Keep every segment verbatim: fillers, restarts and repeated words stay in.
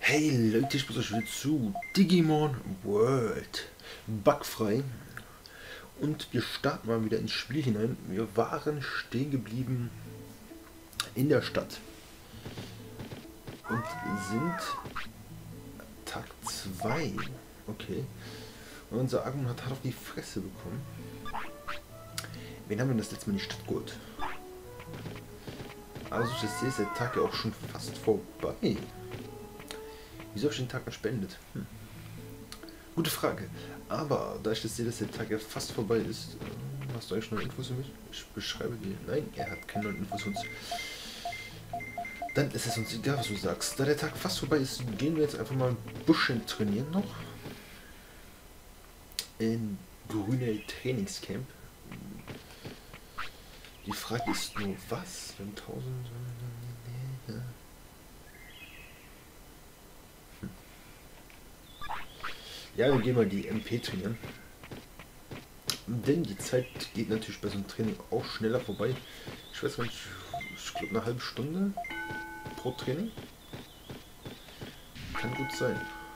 Hey Leute, ich begrüße euch wieder zu Digimon World. Bugfrei. Und wir starten mal wieder ins Spiel hinein. Wir waren stehen geblieben in der Stadt. Und sind Tag zwei. Okay. Und unser Agumon hat hart auf die Fresse bekommen. Wen haben wir das letzte Mal in die Stadt geholt? Also ich sehe, ist der Tag ja auch schon fast vorbei. Wieso habe ich den Tag verspendet? Hm. Gute Frage. Aber da ich das sehe, dass der Tag ja fast vorbei ist, äh, hast du eigentlich noch Infos für mich? Ich beschreibe dir. Nein, er hat keine neuen Infos für uns. Dann ist es uns egal, was du sagst. Da der Tag fast vorbei ist, gehen wir jetzt einfach mal ein bisschen trainieren noch. In grüne Trainingscamp. Die Frage ist nur, was? Wenn tausend... Ja, wir gehen mal die M P trainieren. Denn die Zeit geht natürlich bei so einem Training auch schneller vorbei. Ich weiß gar nicht, ich glaube eine halbe Stunde pro Training. Kann gut sein.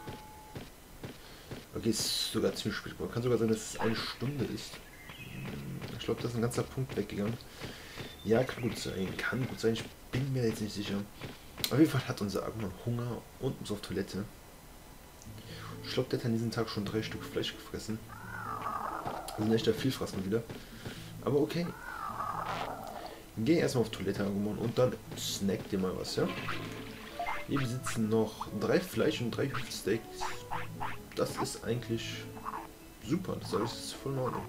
Okay, ist sogar ziemlich spät. Aber kann sogar sein, dass es eine Stunde ist. Ich glaube, da ist ein ganzer Punkt weggegangen. Ja, kann gut sein. Kann gut sein. Ich bin mir jetzt nicht sicher. Auf jeden Fall hat unser Agumon Hunger und muss auf Toilette. Ich glaube, der hat an diesem Tag schon drei Stück Fleisch gefressen. Also nicht der Vielfraß mal wieder. Aber okay. Geh erstmal auf Toilette, Agumon, und dann snack dir mal was, ja? Wir besitzen noch drei Fleisch und drei Hüftsteaks. Das ist eigentlich super. Das ist alles voll in Ordnung.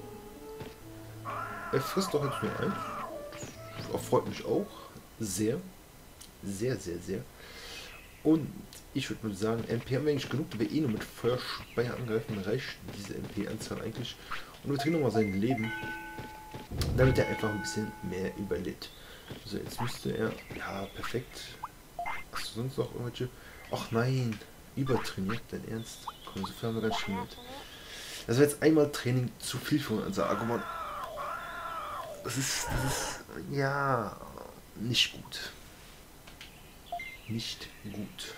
Er frisst doch jetzt nur eins. Das freut mich auch. Sehr. Sehr, sehr, sehr. Und ich würde mal sagen, M P haben wir eigentlich genug, da wir eh nur mit Feuerspeier angreifen, reicht diese M P-Anzahl eigentlich. Und wir kriegen nochmal sein Leben, damit er einfach ein bisschen mehr überlebt. Also jetzt müsste er, ja perfekt. Hast du sonst noch irgendwelche, ach nein, übertrainiert, dein Ernst? Komm, so viel haben wir gar nicht trainiert. Das war jetzt einmal Training zu viel für unser Agumon. Das ist, das ist, ja, nicht gut. Nicht gut.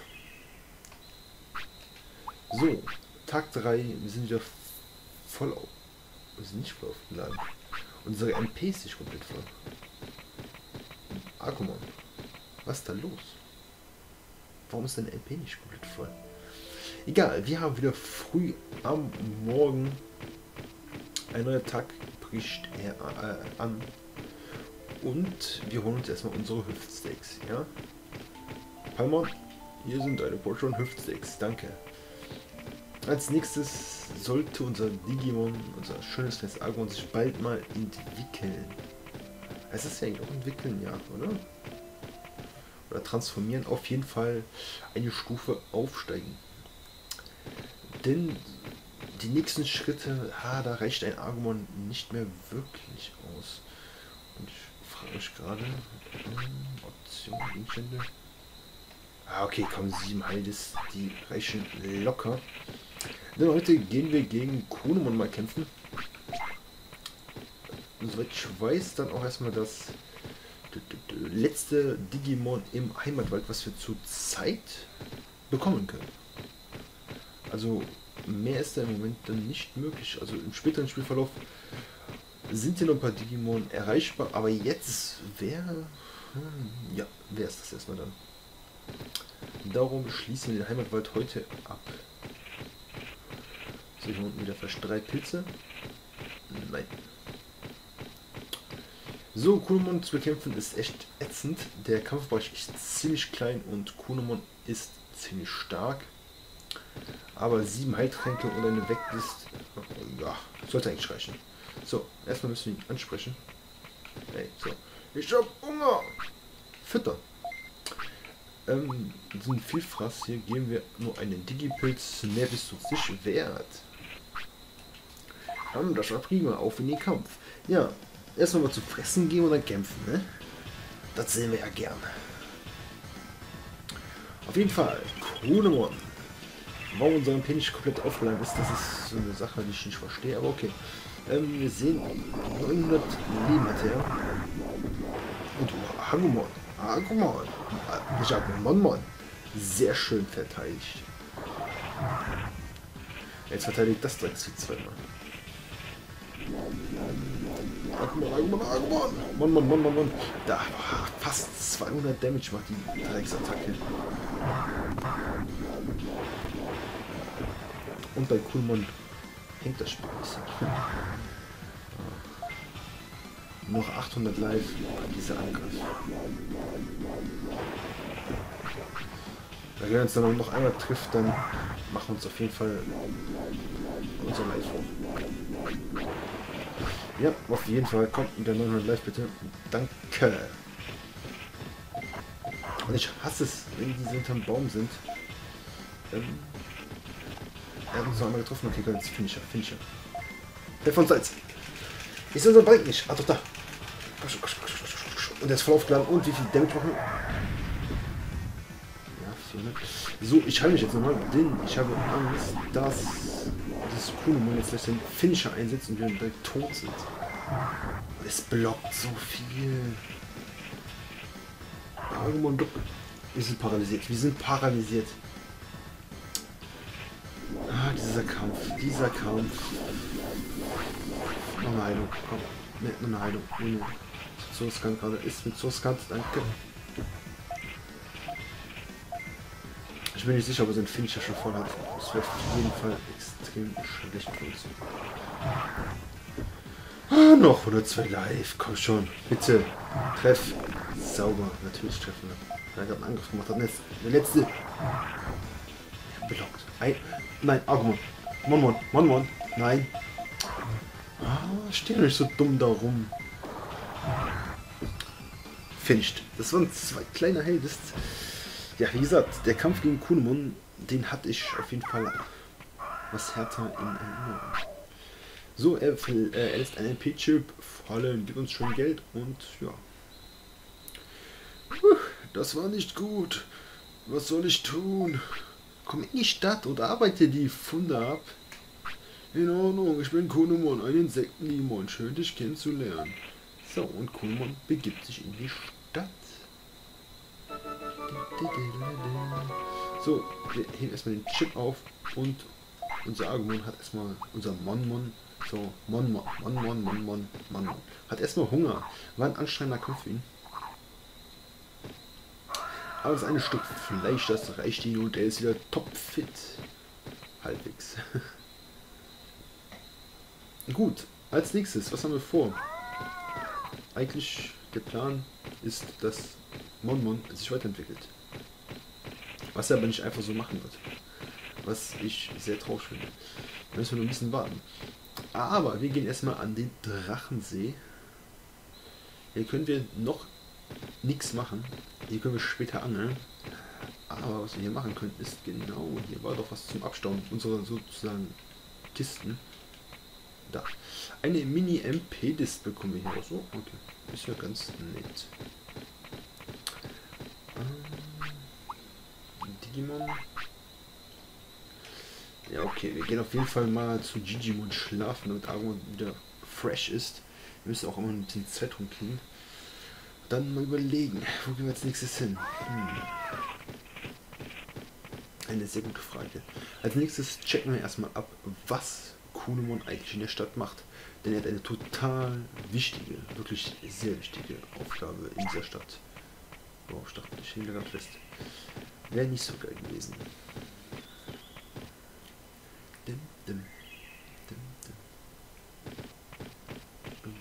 So, Tag drei, wir sind wieder voll auf. Wir sind nicht voll aufgeladen. Unsere M P ist nicht komplett voll. Agumon, was ist da los? Warum ist deine M P nicht komplett voll? Egal, wir haben wieder früh am Morgen. Ein neuer Tag bricht er äh, an. Und wir holen uns erstmal unsere Hüftsteaks, ja? Palmon, hier sind eine Portion Hüftsteaks, danke. Als nächstes sollte unser Digimon, unser schönes kleines Agumon, sich bald mal entwickeln. Heißt das ja eigentlich auch entwickeln, ja, oder? Oder transformieren, auf jeden Fall eine Stufe aufsteigen. Denn die nächsten Schritte, ha, da reicht ein Agumon nicht mehr wirklich aus. Und ich frage mich gerade, hm, Option, Gegenstände. Ah, okay, komm, sieben Heides, die reichen locker. Denn heute gehen wir gegen Kunemon mal kämpfen. Und soweit ich weiß, dann auch erstmal das letzte Digimon im Heimatwald, was wir zurzeit bekommen können. Also mehr ist da im Moment dann nicht möglich. Also im späteren Spielverlauf sind hier noch ein paar Digimon erreichbar, aber jetzt wäre, hm, ja, wäre es das erstmal dann. Darum schließen wir den Heimatwald heute ab. So, hier unten wieder fast drei Pilze. Nein. So, Kunemon zu bekämpfen ist echt ätzend. Der Kampfbereich ist ziemlich klein und Kunemon ist ziemlich stark. Aber sieben Heiltränke und eine Weglist, ja, sollte eigentlich reichen. So, erstmal müssen wir ihn ansprechen. Hey, so. Ich hab Hunger! Füttern! Ähm, so ein Vielfraß hier geben wir nur einen Digipilz, mehr bist du sich wert. Ähm, das war prima, auf in den Kampf. Ja, erstmal mal zu fressen gehen und dann kämpfen, ne? Das sehen wir ja gern. Auf jeden Fall, Kunemon. Warum unser M P nicht komplett aufgeladen ist, das ist so eine Sache, die ich nicht verstehe, aber okay. Ähm, wir sehen, neunhundert Leben hat er. Und Agumon. Agumon. Ich hab einen Mon Mon. Sehr schön verteidigt. Jetzt verteidigt das direkt zweimal. Agumon, Agumon, Agumon! Mann, Mann, Mann, Mann, Mann. Da fast zweihundert Damage macht die Drecksattacke. Und bei Kunimon hängt das Spiel ein bisschen. Noch achthundert Live, dieser Angriff. Wenn er uns dann noch einmal trifft, dann machen wir uns auf jeden Fall unser Live hoch. Ja, auf jeden Fall. Kommt mit der neunhundert Live bitte. Danke. Und ich hasse es, wenn die hinterm Baum sind. Ähm, er hat uns noch einmal getroffen. Okay, ganz Finisher, Finisher. Der von Salz. Ist unser Bike nicht. Ah, doch da. Und der ist voll aufgeladen. Und wie viel Damage machen? Ja, vierhundert. So, ich halte mich jetzt nochmal, denn ich habe Angst, dass das Kunimon jetzt gleich den Finisher einsetzt und wir dann direkt tot sind. Es blockt so viel. Agumon, wir sind paralysiert. Wir sind paralysiert. Ah, dieser Kampf. Dieser Kampf. Noch eine Heilung. Komm. Ne, noch eine Heilung. Nee, nee. Source-Scan gerade ist mit Source-Scan. Danke. Ich bin nicht sicher, ob er seinen Finisher schon voll hat. Das wäre auf jeden Fall extrem schlecht für uns. Ah, noch hundertzwei Live. Komm schon. Bitte. Treff. Sauber. Natürlich treffen wir. Er hat gerade einen Angriff gemacht. Hat jetzt der letzte. Ja, blockt. Ein. Nein, Agumon. Mon Mon. Mon Mon. Nein. Ah, steh nicht so dumm da rum. Finished. Das waren zwei kleine Heldists. Ja, wie gesagt, der Kampf gegen Kunimon, den hatte ich auf jeden Fall was härter in Erinnerung. So, er, er ist ein N P-Chip, fallen, gibt uns schon Geld und ja. Puh, das war nicht gut. Was soll ich tun? Komm in die Stadt und arbeite die Funde ab. In Ordnung, ich bin Kunimon, ein Insektenlimon. Schön, dich kennenzulernen. So, und Kunimon begibt sich in die Stadt. So, wir heben erstmal den Chip auf und unser Agumon hat erstmal, unser Mon Mon, so, Mon Mon, Mon Mon, Mon Mon, Mon Mon, hat erstmal Hunger. War ein anstrengender Kampf für ihn. Aber das eine Stück Fleisch, das reicht ihn und er ist wieder topfit. Halbwegs. Gut, als nächstes, was haben wir vor? Eigentlich der Plan ist, dass Mon Mon sich weiterentwickelt. Was er aber nicht einfach so machen wird. Was ich sehr traurig finde. Da müssen wir noch ein bisschen warten. Aber wir gehen erstmal an den Drachensee. Hier können wir noch nichts machen. Hier können wir später angeln. Aber was wir hier machen können, ist genau, hier war doch was zum Abstauben unserer sozusagen Kisten. Da. Eine Mini-M P-Dist bekommen wir hier auch so. Okay. Ist ja ganz nett. Digimon. Ja, okay, wir gehen auf jeden Fall mal zu Digimon schlafen, damit Agumon wieder fresh ist. Wir müssen auch immer mit den Zeit rumkriegen. Dann mal überlegen, wo gehen wir als nächstes hin? Hm. Eine sehr gute Frage. Als nächstes checken wir erstmal ab, was Kunimon eigentlich in der Stadt macht. Denn er hat eine total wichtige, wirklich sehr wichtige Aufgabe in dieser Stadt. Oh, ich dachte, ich hänge gerade fest. Wäre nicht so geil gewesen. Dim, dim, dim, dim.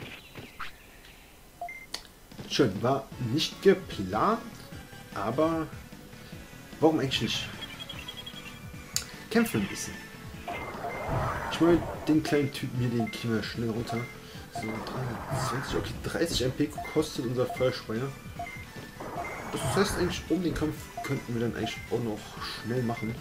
Schön, war nicht geplant, aber warum eigentlich nicht? Kämpfen ein bisschen. Ich meine, den kleinen Typen hier, den kriegen wir schnell runter. So, dreihundertzwanzig, okay, dreißig M P kostet unser Feuerspeier. Das heißt eigentlich, um den Kampf könnten wir dann eigentlich auch noch schnell machen.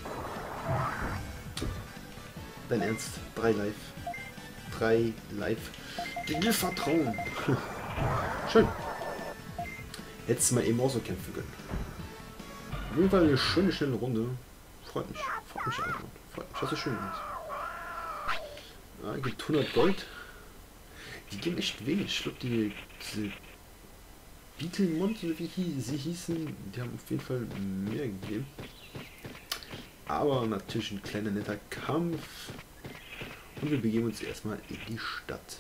Dein Ernst, drei Live. Drei Live. Dir vertrauen. Schön. Jetzt mal eben auch so kämpfen können. Auf jeden Fall eine schöne, schnelle Runde. Freut mich. Freut mich einfach. Freut mich, dass es schön ist. Ah, gibt hundert Gold. Die geben echt wenig. Ich glaube, die diese Beetlemon, wie sie hießen, die haben auf jeden Fall mehr gegeben. aber natürlich ein kleiner netter Kampf. Und wir begeben uns erstmal in die Stadt.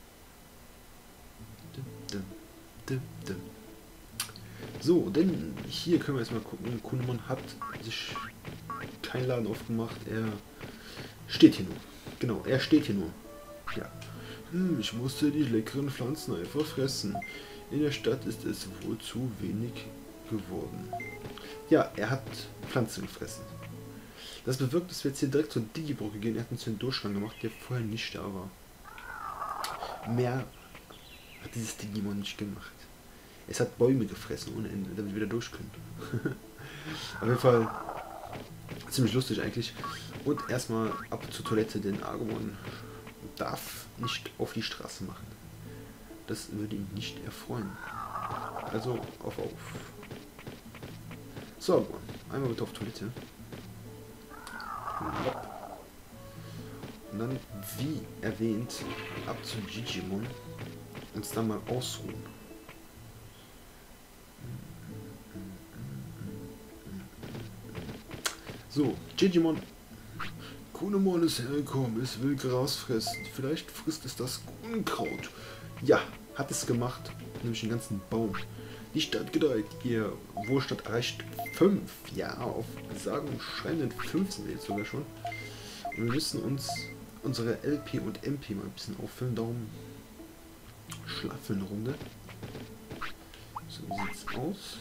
So, denn hier können wir erstmal gucken. Kundemann hat sich keinen Laden aufgemacht. Er steht hier nur. Genau, er steht hier nur. Ja. Hm, ich musste die leckeren Pflanzen einfach fressen. In der Stadt ist es wohl zu wenig geworden. Ja, er hat Pflanzen gefressen. Das bewirkt, dass wir jetzt hier direkt zur Digibrücke gehen. Er hat uns den Durchgang gemacht, der vorher nicht da war. Mehr hat dieses Digimon nicht gemacht. Es hat Bäume gefressen ohne Ende, damit wir wieder durch können. Auf jeden Fall ziemlich lustig eigentlich. Und erstmal ab zur Toilette, denn Agumon darf nicht auf die Straße machen. Das würde ihn nicht erfreuen. Also auf auf. So, Agumon, einmal bitte auf Toilette. Und dann, wie erwähnt, ab zu Digimon. Uns dann mal ausruhen. So, Digimon. Kundemann ist hergekommen, es will Gras fressen. Vielleicht frisst es das Unkraut. Ja, hat es gemacht, nämlich den ganzen Baum. Die Stadt gedeiht, ihr Wohlstand erreicht fünf. Ja, auf sagen und schreiben fünf sind wir jetzt sogar schon. Und wir müssen uns unsere L P und M P mal ein bisschen auffüllen. Darum schlafen eine Runde. So, wie sieht's aus?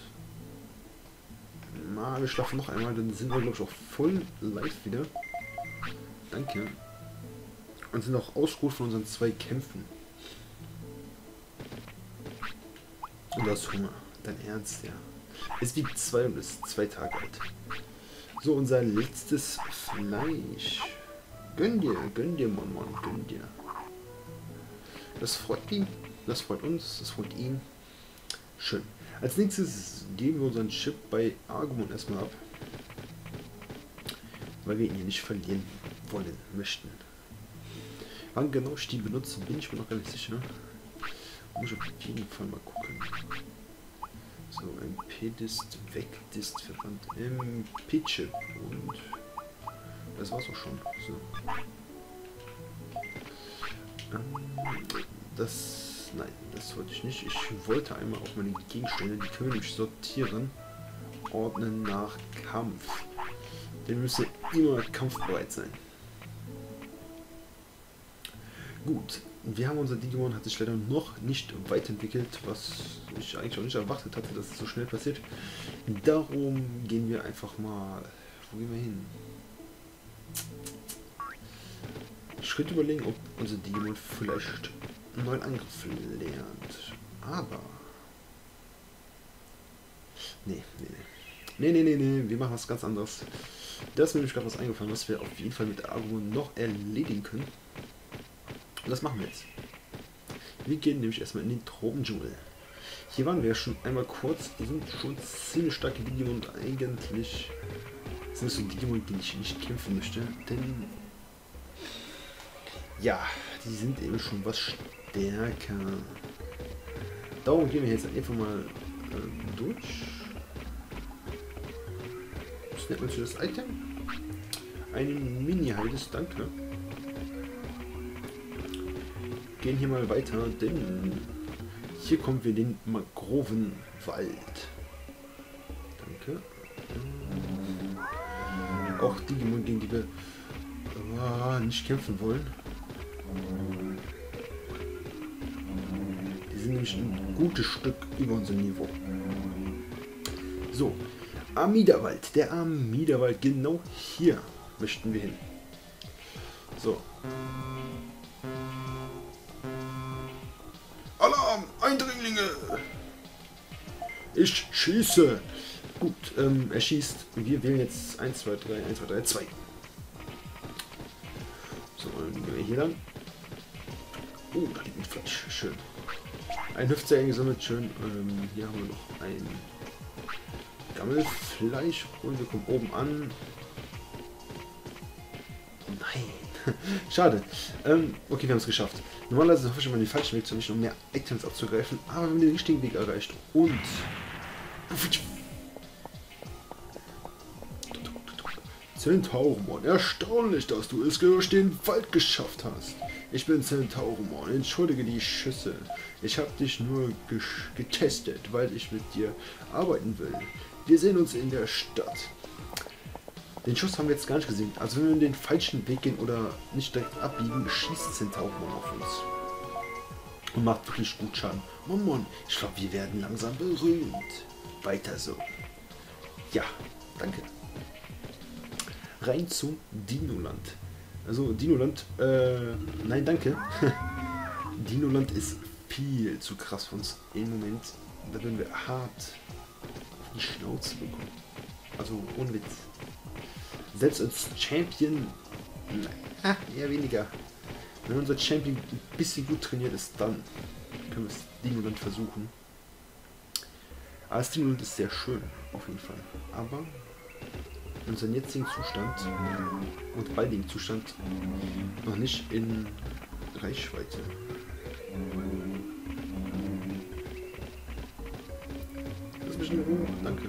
Na, wir schlafen noch einmal, dann sind wir glaube ich auch voll live wieder. Danke. Und sind auch ausgeruht von unseren zwei Kämpfen. Und du hast Hunger. Dein Ernst, ja. Es wiegt zwei und ist zwei Tage alt. So, unser letztes Fleisch. Gönn dir, gönn dir, Mon Mon, gönn dir. Das freut ihn, das freut uns, das freut ihn. Schön. Als nächstes geben wir unseren Chip bei Agumon erstmal ab. Weil wir ihn hier nicht verlieren wollen, möchten. Wann genau ich die benutze, bin ich mir noch gar nicht sicher. Muss ich auf jeden Fall mal gucken. So, M P-Dist, Weg-Dist, Verband, M P-Chip und das war's auch schon. So. Das, nein, das wollte ich nicht. Ich wollte einmal auch meine Gegenstände, die können wir nämlich sortieren, ordnen nach Kampf. Denn wir müssen immer kampfbereit sein. Gut, wir haben unser Digimon, hat sich leider noch nicht weiterentwickelt, was ich eigentlich auch nicht erwartet hatte, dass es so schnell passiert. Darum gehen wir einfach mal, wo gehen wir hin? Ich könnte überlegen, ob unser Digimon vielleicht einen neuen Angriff lernt. Aber... Nee, nee, nee. Nee, nee, nee, nee, wir machen was ganz anderes. Da ist mir nämlich gerade was eingefallen, was wir auf jeden Fall mit Agumon noch erledigen können. Und das machen wir jetzt. Wir gehen nämlich erstmal in den Tropendschungel. Hier waren wir ja schon einmal kurz, hier sind schon ziemlich starke Digimon und eigentlich sind es so Digimon, die ich nicht kämpfen möchte, denn ja, die sind eben schon was stärker. Darum gehen wir jetzt einfach mal äh, durch. Was nennt man für das Item? Ein Mini-Heides, danke. Gehen hier mal weiter, denn hier kommen wir in den Mangrovenwald. Danke. Auch Digimon, gegen die wir äh, nicht kämpfen wollen. Die sind nämlich ein gutes Stück über unserem Niveau. So, Amidawald. Der Amidawald, genau hier möchten wir hin. So. Alarm! Eindringlinge! Ich schieße! Gut, ähm, er schießt. Wir wählen jetzt eins, zwei, drei, eins, zwei, drei, zwei. So, dann gehen wir hier lang. Oh, da liegt ein Fleisch. Schön. Ein Hüftsäge gesammelt. Schön. Ähm, hier haben wir noch ein Gammelfleisch. Und wir kommen oben an. Nein. Schade. Ähm, okay, wir haben es geschafft. Normalerweise hoffe ich immer den falschen Weg zu erwischen, um mehr Items abzugreifen. Aber wir haben den richtigen Weg erreicht. Und... Centaurumon, erstaunlich, dass du es durch den Wald geschafft hast. Ich bin Centaurumon, entschuldige die Schüsse. Ich habe dich nur getestet, weil ich mit dir arbeiten will. Wir sehen uns in der Stadt. Den Schuss haben wir jetzt gar nicht gesehen. Also wenn wir in den falschen Weg gehen oder nicht direkt abbiegen, schießt Centaurumon auf uns. Und macht wirklich gut Schaden. Mann, Mann, ich glaube, wir werden langsam berühmt. Weiter so. Ja, danke. Rein zu Dinoland. Also Dinoland, äh, nein, danke. Dinoland ist viel zu krass für uns im Moment. Da werden wir hart auf die Schnauze bekommen. Also ohne Witz. Selbst als Champion, na, eher weniger. Wenn unser Champion ein bisschen gut trainiert ist, dann können wir das Dinoland versuchen. Aber das Dinoland ist sehr schön, auf jeden Fall. Aber unseren jetzigen Zustand und baldigen Zustand noch nicht in Reichweite. Lass mich in Ruhe, danke.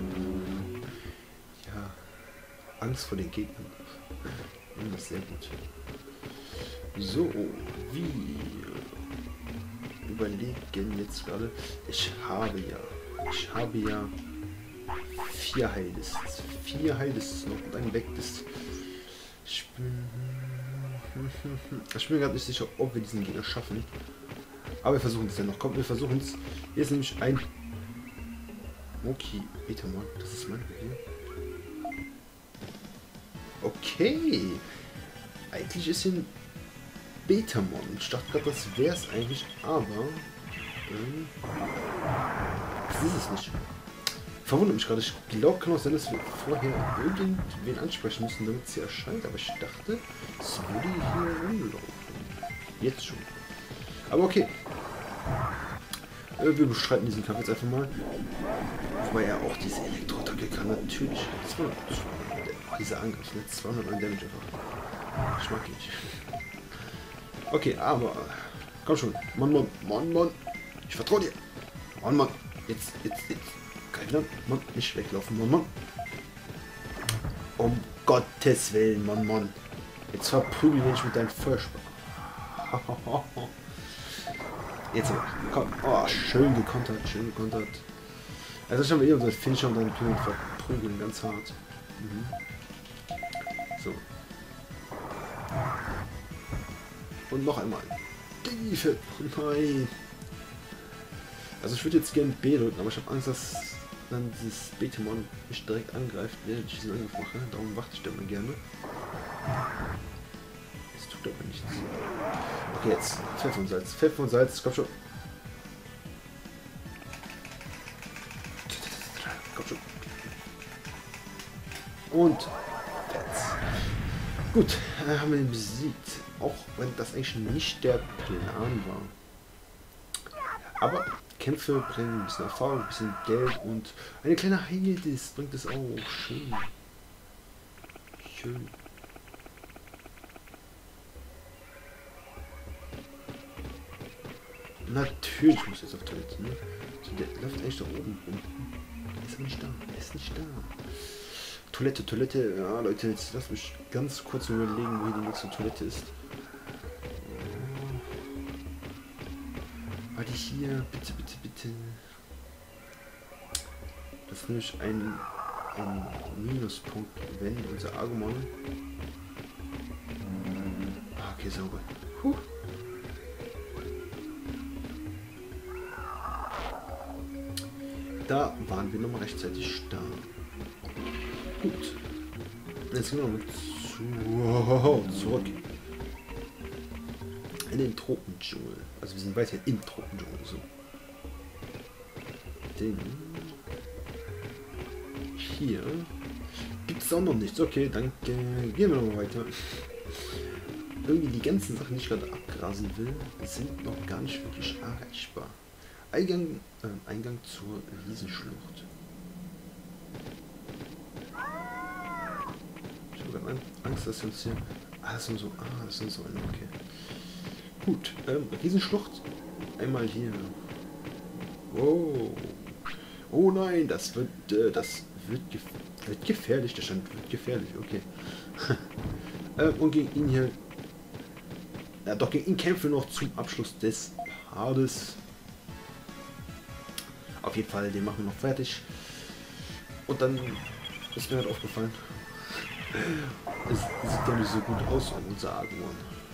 Ja, Angst vor den Gegnern. Das ist sehr gut. So, wie überlegen jetzt gerade. Ich habe ja, ich habe ja vier Heillists. Vier Heillists noch und ein Wecklist. Ich bin, ich bin gerade nicht sicher, ob wir diesen Gegner schaffen. Aber wir versuchen es ja noch. Kommt, wir versuchen es. Hier ist nämlich ein. Okay, bitte mal. Das ist mein Revier. Okay. Eigentlich ist hier ein Betamon. Ich dachte gerade, das wäre es eigentlich, aber ähm, das ist es nicht. Verwundert mich gerade. Ich glaube, kann auch sein, dass wir vorher irgendwen ansprechen müssen, damit sie erscheint. Aber ich dachte, es würde hier rumlaufen. Jetzt schon. Aber okay. Wir bestreiten diesen Kampf jetzt einfach mal. Wobei er auch diese Elektro-Attacke kann. Natürlich. zweihundert, dieser Angriff mit zweihundert Damage einfach. Ich mag ihn nicht. Okay, aber komm schon. Mann, Mann, Mann, Mann. Ich vertraue dir. Mann, Mann. Jetzt, jetzt, jetzt. Greif wieder. Mann, nicht weglaufen, Mann, Mann. Um Gottes Willen, Mann, Mann. Jetzt verprügel ich mit deinem Feuerspar. Jetzt aber. Komm. Oh, schön gekontert, schön gekontert. Also schon wir eh unser Finisher und dann können wir verprügeln, ganz hart. Mhm. So. Und noch einmal. Tiefe. Nein. Also ich würde jetzt gerne B drücken, aber ich habe Angst, dass dann dieses Betamon mich direkt angreift, während ich diesen Angriff mache. Darum warte ich da mal gerne. Es tut aber nichts. Okay, jetzt Pfeffer und Salz. Pfeffer und Salz, komm schon. Komm schon. Und jetzt. Gut, äh, haben wir ihn besiegt. Auch wenn das eigentlich nicht der Plan war. Aber Kämpfe bringen ein bisschen Erfahrung, ein bisschen Geld und eine kleine Heildis bringt es auch. Schön. Schön. Natürlich muss jetzt auf Toilette, ne? So, der läuft eigentlich da oben rum. Er ist aber nicht da. Er ist nicht da. Toilette, Toilette. Ja, Leute, jetzt lasst mich ganz kurz überlegen, wo hier die nächste Toilette ist. Warte hier, bitte, bitte, bitte. Das ist nämlich ein, ein Minuspunkt, wenn unser Agumon. Ah, okay, sauber. Huh. Da waren wir nochmal rechtzeitig da. Gut. Jetzt gehen wir nochmal zu, zurück. In den Tropendschungel. Also wir sind weiter im Tropendschungel. So. Den hier gibt es auch noch nichts. Okay, danke. Gehen wir nochmal weiter. Irgendwie die ganzen Sachen, die ich gerade abgrasen will, sind noch gar nicht wirklich erreichbar. Eingang, äh, Eingang zur Riesenschlucht. Ich habe gerade Angst, dass wir uns hier... Ah, das sind so... Ah, das sind so eine... Okay. Gut, ähm, Riesenschlucht. Einmal hier. Oh. Oh nein, das wird, äh, das wird Wird gefährlich, der stand wird gefährlich, okay. äh, und gegen ihn hier. Ja, doch gegen ihn kämpfen wir noch zum Abschluss des Partes. Auf jeden Fall, den machen wir noch fertig. Und dann ist mir halt aufgefallen. Es sieht ja nicht so gut aus, unser Argmon.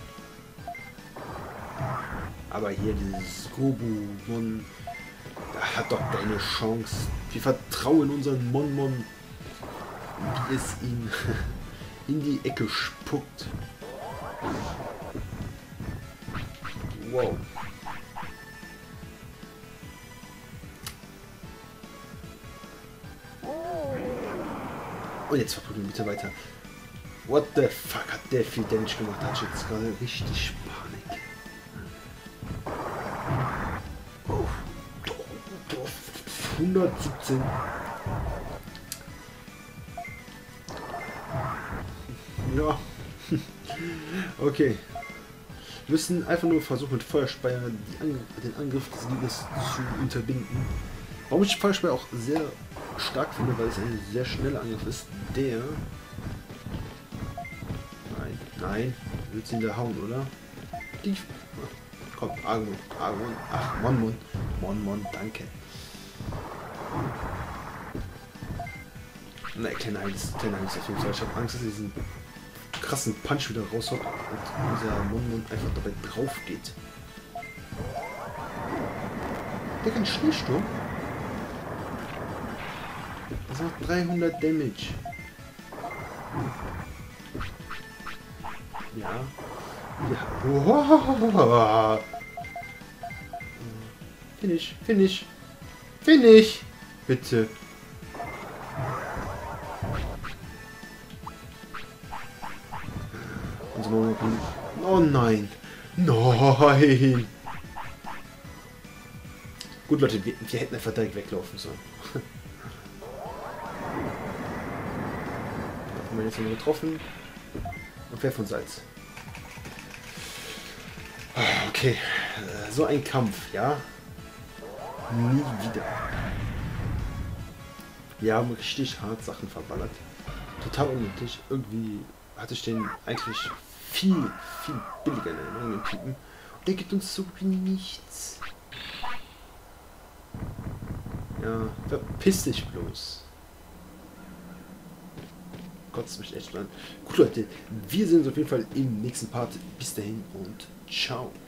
Aber hier dieses Gobumon, da hat doch keine Chance. Wir vertrauen unseren Monmon, wie es ihn in die Ecke spuckt. Wow. Und jetzt verprügeln wir bitte weiter. What the fuck hat der viel Damage gemacht? Hat jetzt gerade richtig Panik. Oh. hundertsiebzehn. Ja. Okay. Wir müssen einfach nur versuchen, mit Feuerspeier Ang den Angriff des Gegners zu unterbinden. Warum ich Feuerspeier auch sehr stark finde, weil es ein sehr schneller Angriff ist, der... Nein, nein, willst du ihn da hauen, oder? Die... Komm, Argon, Argon, ach, Monmon, Monmon, danke. Na, kleiner Hals, kleiner Hals auf jeden Fall. Ich habe Angst, dass er diesen krassen Punch wieder raushaut und unser Monmon einfach dabei drauf geht. Der kann Schneesturm. Das macht dreihundert Damage. Ja. Ja. Finish, finish. Finish. Bitte. Oh nein. Nein. Gut, Leute, wir, wir hätten einfach direkt weglaufen sollen. Da haben wir jetzt noch getroffen. Und wer von Salz. Okay. So ein Kampf, ja? Nie wieder. Wir haben richtig hart Sachen verballert. Total unnötig. Irgendwie hatte ich den eigentlich viel, viel billiger in Erinnerung, den Typen. Und der gibt uns so wie nichts. Ja, verpiss dich bloß. Kotzt mich echt an. Gut, Leute, wir sehen uns auf jeden Fall im nächsten Part. Bis dahin und ciao.